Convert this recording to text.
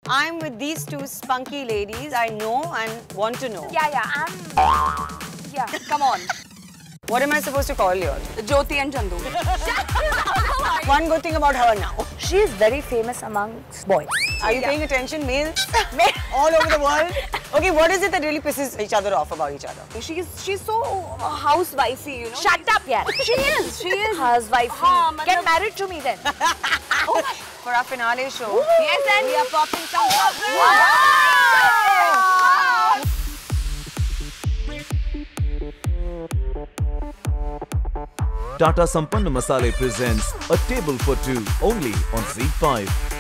I'm with these two spunky ladies I know and want to know. Yeah, come on. What am I supposed to call you? Jyoti and Chandu. One good thing about her now. She is very famous amongst boys. Are you paying attention, males? All over the world? Okay, what is it that really pisses each other off about each other? She's so housewifey, you know. Shut up, yeah. She is. Housewifey. Get married to me then. For our finale show. Yes, and we are popping some bubbles. Tata Sampann Masale presents A Table for Two only on ZEE5.